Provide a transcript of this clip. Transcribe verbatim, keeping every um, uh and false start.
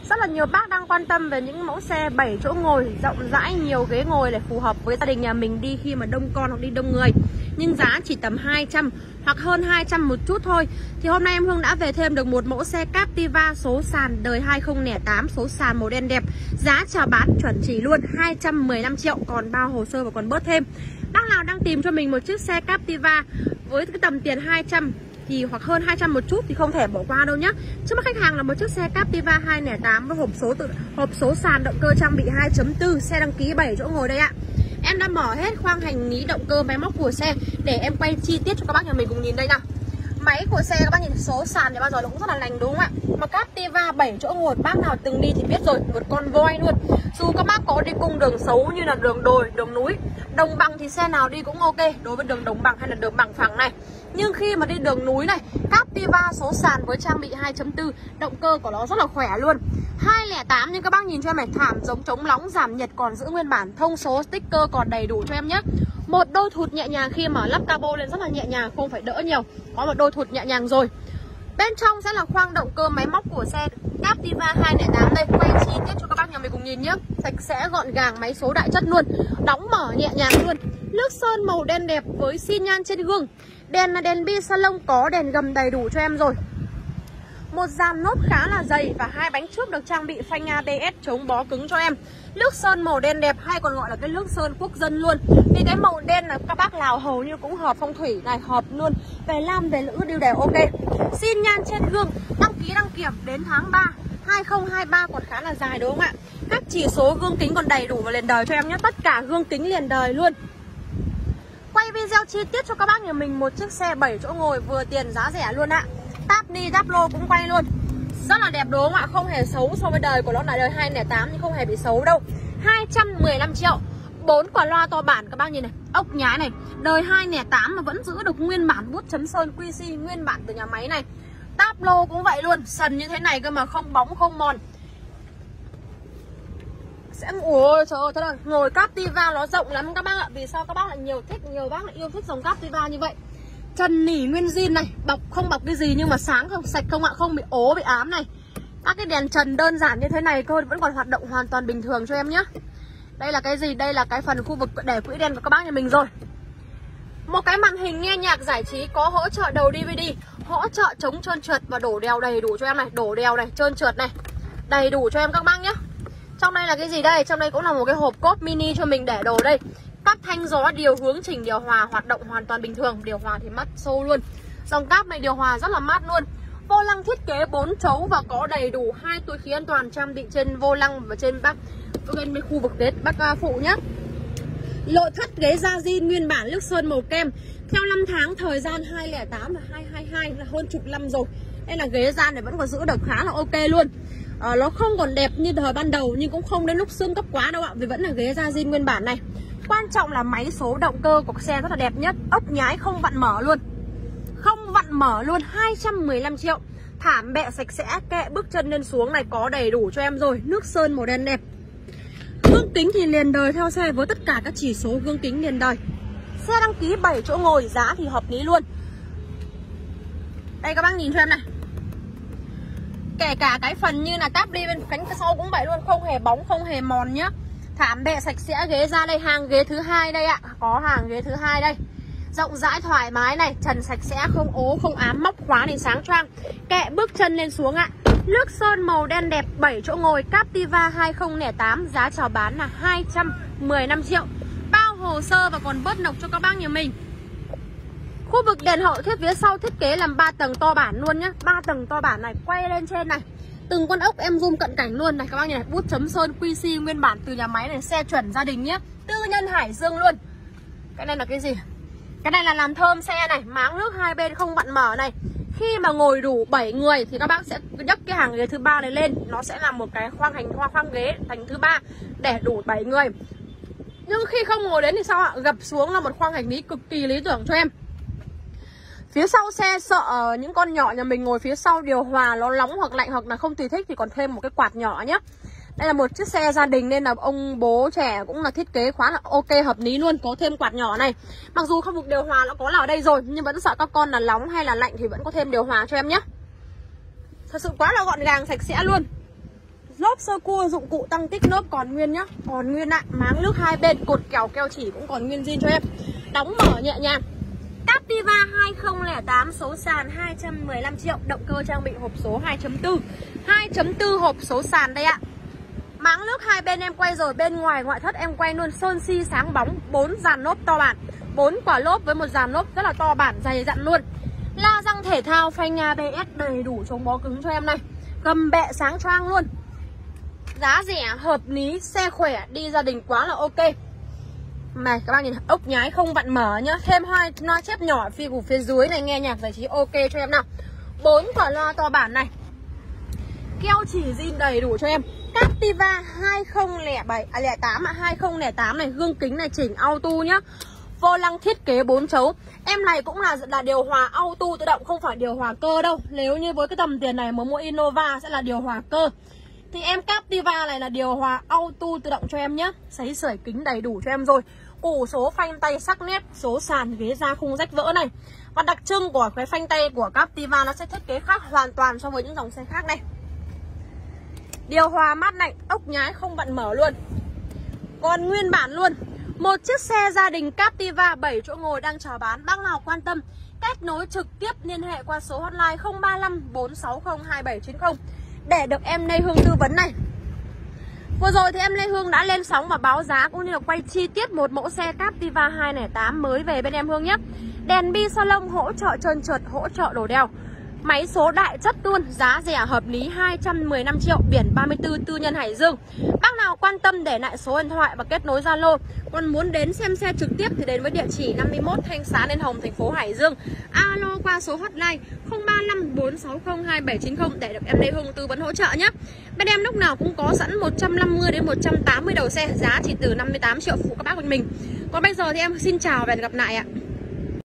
Rất là nhiều bác đang quan tâm về những mẫu xe bảy chỗ ngồi rộng rãi, nhiều ghế ngồi để phù hợp với gia đình nhà mình đi khi mà đông con hoặc đi đông người. Nhưng giá chỉ tầm hai trăm hoặc hơn hai trăm một chút thôi. Thì hôm nay em Hương đã về thêm được một mẫu xe Captiva số sàn đời hai không không tám, số sàn màu đen đẹp. Giá chào bán chuẩn chỉ luôn hai trăm mười lăm triệu, còn bao hồ sơ và còn bớt thêm. Bác nào đang tìm cho mình một chiếc xe Captiva với cái tầm tiền hai trăm thì hoặc hơn hai trăm một chút thì không thể bỏ qua đâu nhé. Trước mắt khách hàng là một chiếc xe Captiva hai không tám với hộp số tự hộp số sàn động cơ trang bị hai chấm bốn, xe đăng ký bảy chỗ ngồi đây ạ. Em đã mở hết khoang hành lý, động cơ, máy móc của xe để em quay chi tiết cho các bác nhà mình cùng nhìn đây nào. Máy của xe các bác nhìn, số sàn thì bao giờ nó cũng rất là lành đúng không ạ? Mà Captiva bảy chỗ ngồi bác nào từng đi thì biết rồi, một con voi luôn. Dù các bác có đi cung đường xấu như là đường đồi, đường núi, đồng bằng thì xe nào đi cũng ok đối với đường đồng bằng hay là đường bằng phẳng này. Nhưng khi mà đi đường núi này, Captiva số sàn với trang bị hai chấm bốn, động cơ của nó rất là khỏe luôn. hai không tám nhưng các bác nhìn cho em này, thảm giống chống nóng, giảm nhiệt còn giữ nguyên bản, thông số sticker còn đầy đủ cho em nhé. Một đôi thụt nhẹ nhàng khi mở lắp cabo lên rất là nhẹ nhàng, không phải đỡ nhiều. Có một đôi thụt nhẹ nhàng rồi. Bên trong sẽ là khoang động cơ, máy móc của xe Captiva hai không tám đây, quay chi tiết cho các bác nhà mình cùng nhìn nhé. Sạch sẽ gọn gàng, máy số đại chất luôn, đóng mở nhẹ nhàng luôn. Nước sơn màu đen đẹp với xi nhan trên gương. Đèn là đèn bi salon, có đèn gầm đầy đủ cho em rồi. Một dàn lốp khá là dày và hai bánh trước được trang bị phanh a bê ét chống bó cứng cho em. Nước sơn màu đen đẹp hay còn gọi là cái nước sơn quốc dân luôn. Vì cái màu đen là các bác Lào hầu như cũng hợp phong thủy này, hợp luôn. Về nam về nữ đều đều ok. Xin nhan trên gương, đăng ký đăng kiểm đến tháng ba hai không hai ba còn khá là dài đúng không ạ? Các chỉ số gương kính còn đầy đủ và liền đời cho em nhé. Tất cả gương kính liền đời luôn. Quay video chi tiết cho các bác nhà mình một chiếc xe bảy chỗ ngồi vừa tiền giá rẻ luôn ạ. Táp ni đáp lô cũng quay luôn. Rất là đẹp đúng không ạ? Không hề xấu so với đời của nó là đời hai không tám nhưng không hề bị xấu đâu. hai trăm mười lăm triệu. Bốn quả loa to bản các bác nhìn này, ốc nhái này, đời hai không tám mà vẫn giữ được nguyên bản bút chấm sơn quy xê nguyên bản từ nhà máy này. Táp lô cũng vậy luôn, sần như thế này cơ mà không bóng không mòn. Sẽ ủa trời ơi, thế là ngồi Captiva nó rộng lắm các bác ạ. Vì sao các bác lại nhiều thích, nhiều bác lại yêu thích dòng Captiva như vậy. Trần nỉ nguyên zin này, bọc không bọc cái gì nhưng mà sáng không, sạch không ạ, không bị ố bị ám này. Các cái đèn trần đơn giản như thế này thôi vẫn còn hoạt động hoàn toàn bình thường cho em nhé. Đây là cái gì? Đây là cái phần khu vực để quỹ đèn của các bác nhà mình rồi. Một cái màn hình nghe nhạc giải trí có hỗ trợ đầu đê vê đê, hỗ trợ chống trơn trượt và đổ đèo đầy đủ cho em này, đổ đèo này, trơn trượt này, đầy đủ cho em các bác nhé. Trong đây là cái gì đây? Trong đây cũng là một cái hộp cốp mini cho mình để đồ đây. Các thanh gió điều hướng, chỉnh điều hòa hoạt động hoàn toàn bình thường. Điều hòa thì mát sâu luôn. Dòng cáp này điều hòa rất là mát luôn. Vô lăng thiết kế bốn chấu và có đầy đủ hai túi khí an toàn trang bị trên vô lăng và trên bác bên khu vực ghế bác phụ nhé. Nội thất ghế da zin nguyên bản, nước sơn màu kem. Theo năm tháng thời gian hai không tám và hai hai hai là hơn chục năm rồi. Đây là ghế da này vẫn còn giữ được khá là ok luôn. À, nó không còn đẹp như thời ban đầu nhưng cũng không đến lúc xương cấp quá đâu ạ, vì vẫn là ghế da zin nguyên bản này. Quan trọng là máy số động cơ của xe rất là đẹp nhất, ốc nhái không vặn mở luôn. Không vặn mở luôn, hai trăm mười lăm triệu. Thảm bẹ sạch sẽ, kệ bước chân lên xuống này có đầy đủ cho em rồi. Nước sơn màu đen đẹp. Gương kính thì liền đời theo xe với tất cả các chỉ số gương kính liền đời. Xe đăng ký bảy chỗ ngồi, giá thì hợp lý luôn. Đây các bác nhìn cho em này. Kể cả cái phần như là táp đi bên cánh sau cũng vậy luôn, không hề bóng, không hề mòn nhá. Thảm bẹ sạch sẽ, ghế ra đây, hàng ghế thứ hai đây ạ. Có hàng ghế thứ hai đây. Rộng rãi thoải mái này, trần sạch sẽ, không ố, không ám, móc khóa thì sáng choang. Kệ bước chân lên xuống ạ. Nước sơn màu đen đẹp, bảy chỗ ngồi, Captiva hai không không tám, giá chào bán là hai trăm mười lăm triệu. Bao hồ sơ và còn bớt nộc cho các bác nhà mình. Khu vực đèn hậu thiết phía sau thiết kế làm ba tầng to bản luôn nhá. ba tầng to bản này, quay lên trên này. Từng con ốc em zoom cận cảnh luôn này các bác nhìn này, bút chấm sơn quy xê nguyên bản từ nhà máy này, xe chuẩn gia đình nhé. Tư nhân Hải Dương luôn. Cái này là cái gì? Cái này là làm thơm xe này, máng nước hai bên không vặn mở này. Khi mà ngồi đủ bảy người thì các bác sẽ nhấc cái hàng ghế thứ ba này lên, nó sẽ là một cái khoang hành khoang khoang ghế thành thứ ba để đủ bảy người. Nhưng khi không ngồi đến thì sao ạ? Gập xuống là một khoang hành lý cực kỳ lý tưởng cho em. Phía sau xe sợ những con nhỏ nhà mình ngồi phía sau điều hòa nó nóng hoặc lạnh hoặc là không tùy thích thì còn thêm một cái quạt nhỏ nhé. Đây là một chiếc xe gia đình nên là ông bố trẻ cũng là thiết kế khá là ok, hợp lý luôn, có thêm quạt nhỏ này. Mặc dù không được điều hòa nó có là ở đây rồi nhưng vẫn sợ các con là nóng hay là lạnh thì vẫn có thêm điều hòa cho em nhé. Thật sự quá là gọn gàng, sạch sẽ luôn. Lốp sơ cua dụng cụ tăng tích lốp còn nguyên nhá. Còn nguyên ạ. Máng nước hai bên, cột kèo keo chỉ cũng còn nguyên zin cho em. Đóng mở nhẹ nhàng. Captiva hai không không tám số sàn hai trăm mười lăm triệu. Động cơ trang bị hộp số hai chấm bốn. hai chấm bốn hộp số sàn đây ạ. Máng nước hai bên em quay rồi. Bên ngoài ngoại thất em quay luôn. Sơn si sáng bóng. bốn dàn lốp to bản, bốn quả lốp với một dàn lốp rất là to bản, dày dặn luôn. La răng thể thao, phanh a bê ét đầy đủ chống bó cứng cho em này. Gầm bẹ sáng choang luôn. Giá rẻ, hợp lý, xe khỏe, đi gia đình quá là ok. Này các bạn nhìn ốc nhái không vặn mở nhá. Thêm hai loa chép nhỏ phía của phía dưới này, nghe nhạc giải trí ok cho em nào. Bốn quả loa to bản này. Keo chỉ zin đầy đủ cho em. Captiva hai không không bảy à không tám à hai không không tám này, gương kính này chỉnh auto nhá. Vô lăng thiết kế bốn chấu. Em này cũng là là điều hòa auto tự động, không phải điều hòa cơ đâu. Nếu như với cái tầm tiền này mà mua Innova sẽ là điều hòa cơ. Thì em Captiva này là điều hòa auto tự động cho em nhé. Sấy sưởi kính đầy đủ cho em rồi. Củ số phanh tay sắc nét, số sàn ghế da khung rách vỡ này. Và đặc trưng của cái phanh tay của Captiva nó sẽ thiết kế khác hoàn toàn so với những dòng xe khác này. Điều hòa mát lạnh, ốc nhái không vặn mở luôn. Còn nguyên bản luôn. Một chiếc xe gia đình Captiva bảy chỗ ngồi đang chào bán. Bác nào quan tâm kết nối trực tiếp liên hệ qua số hotline không ba năm bốn sáu không hai bảy chín không để được em Lê Hương tư vấn này. Vừa rồi thì em Lê Hương đã lên sóng và báo giá cũng như là quay chi tiết một mẫu xe Captiva hai không không tám mới về bên em Hương nhé. Đèn bi salon hỗ trợ trơn trượt, hỗ trợ đổ đèo. Máy số đại chất luôn, giá rẻ hợp lý hai trăm mười lăm triệu, biển ba mươi tư, tư nhân Hải Dương. Bác nào quan tâm để lại số điện thoại và kết nối Zalo. Còn muốn đến xem xe trực tiếp thì đến với địa chỉ năm mươi mốt Thanh Xá Liên Hồng, thành phố Hải Dương. Alo qua số hotline không ba năm bốn sáu không hai bảy chín không để được em Lê Hương tư vấn hỗ trợ nhé. Bên em lúc nào cũng có sẵn một trăm năm mươi đến một trăm tám mươi đầu xe, giá chỉ từ năm mươi tám triệu phụ các bác của mình. Còn bây giờ thì em xin chào và hẹn gặp lại ạ.